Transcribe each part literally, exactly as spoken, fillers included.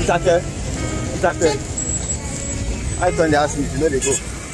Itakpe. Itakpe. I thought they asked me, you know they go.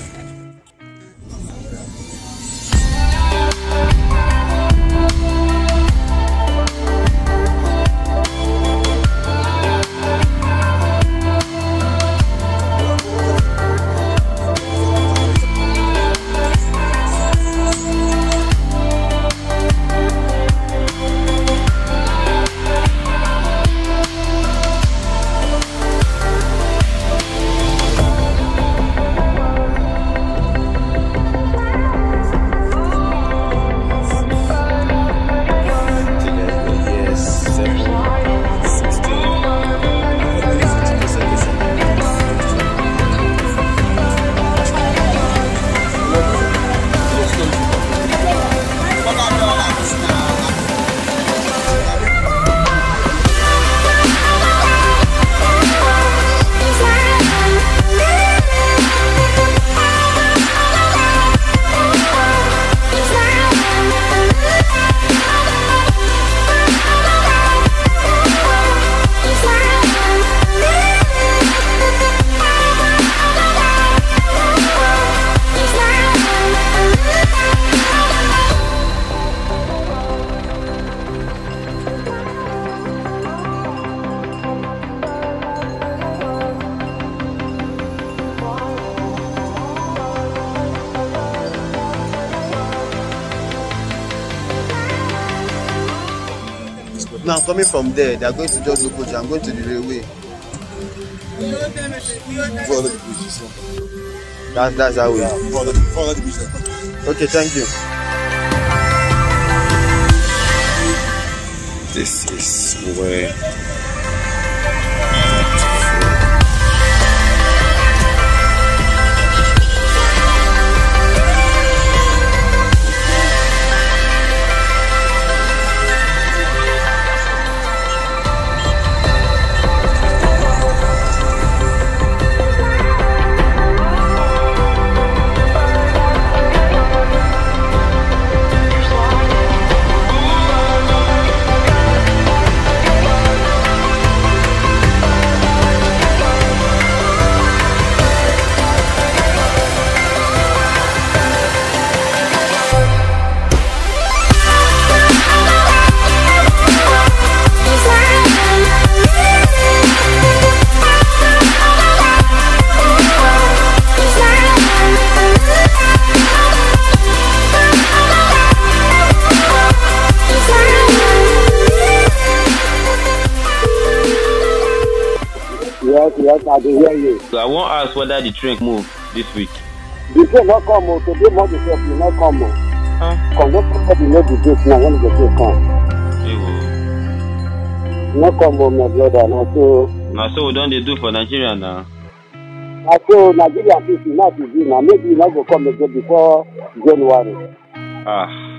Now coming from there, they are going to just look. I'm going to the railway. Follow the bridges. That's that's how we are. Follow the, follow the bridges. Okay, thank you. This is where. Yes, yes, I can hear you. So I won't ask whether the train move this week. The train not come, so they want to help you not come. Huh? Come, not come, you know the date now when the train come. Not come, my brother, not so. Now, so what don't they do for Nigeria now? I so Nigeria people not to do now. Maybe you not go come again before January. Ah.